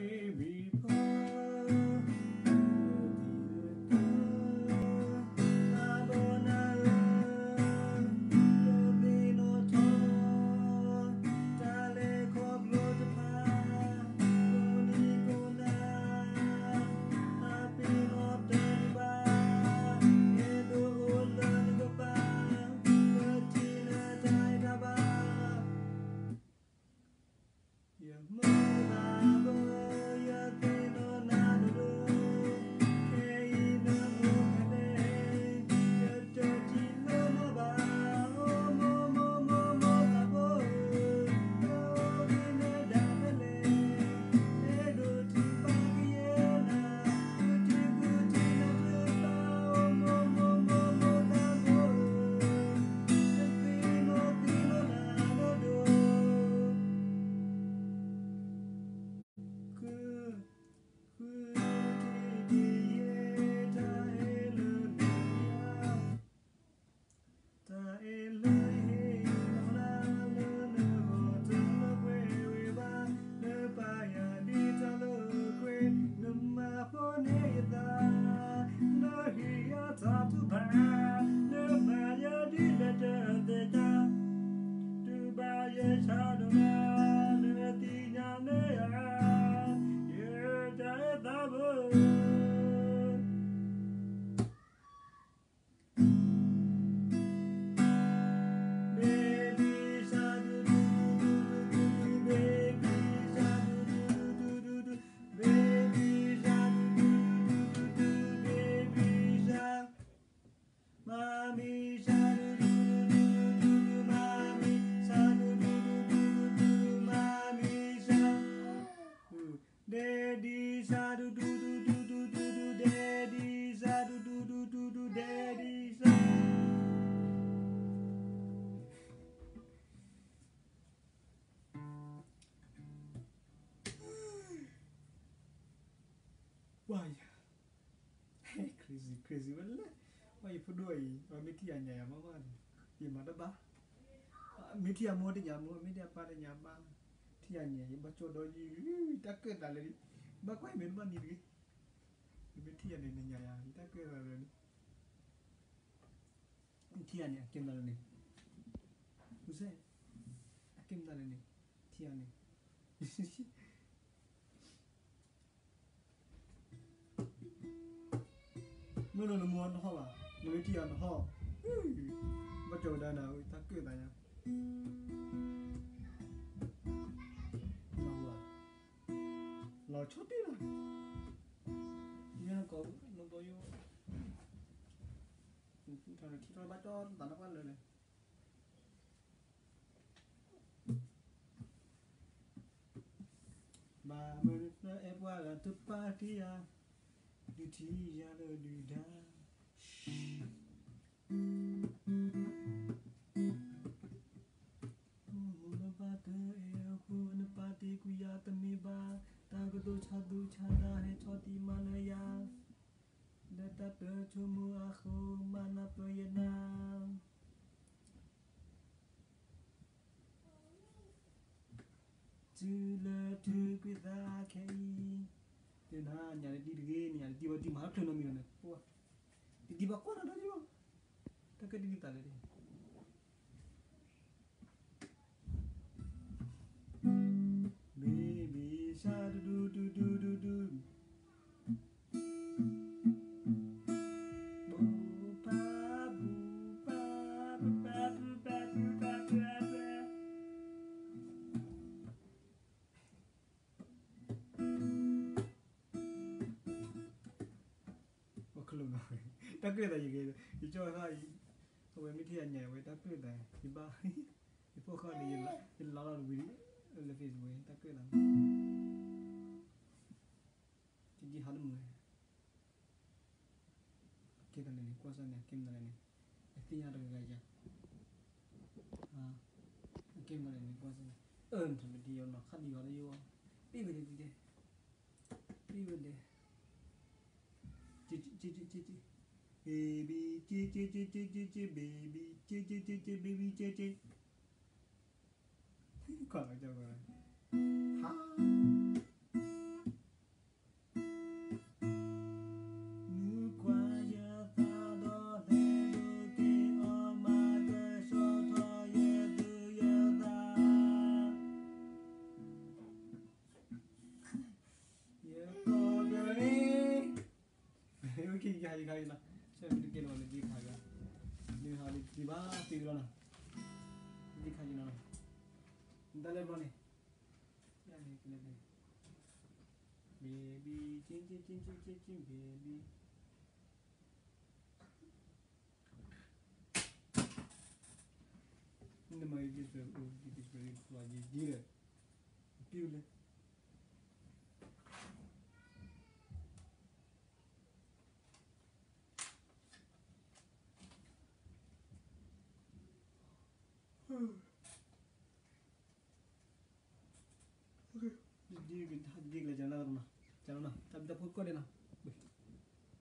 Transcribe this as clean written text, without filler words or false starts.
Why? Crazy wala. Why pudoi? Miti anya mama. Yamada ba? Miti amo de nyamo, miti apa de nyama. Ti anya baco doi takut dalari. Ba kwai men ban ni. Miti anya ni nyaya, takut dalari. Ti anya kem dalari. Usai. Kem dalari. Ti anya. No mo no ho ba. No ti an ho. Ba cho da na ta kue da ya. No ba. Lo chốt đi rồi. Ya có nó bao nhiêu. Thằng khi nó bắt cho tao nó quanเลย. Ba mình nó em qua là tu party à. Đi thi ra đời đi đa. Party kuya tami ba tago do chada hai choti manaya data pe chumu aku mana peyena chula tu kuda kai tena nyari di dege nyari di bati mahal tu nomi na wah di bakon ada di bang tak di kita le baby sha du ta cười là gì kìa thì cho hai tôi mới thi nhà với ta cười là thì ba thì phố khó đi là thì nó là vì là vì rồi ta cười là thì đi hết người cái này này qua sang này kim này này thì nhà được cái gì à kim này này qua sang này thì mình đi nó khác đi vào đây vô đi về đi chị baby baby baby còn ở đâu rồi ha खाई ना सब मिल के वाले जी खाएगा ये हाली दीवार तीर ना जी खाई ना दले बने क्या निकले दे बेबी चिन चिन चिन चिन चिन चिन baby ini mah ini seperti lagi gila piule oke jadi gila jalan na tapi dah pukul deh na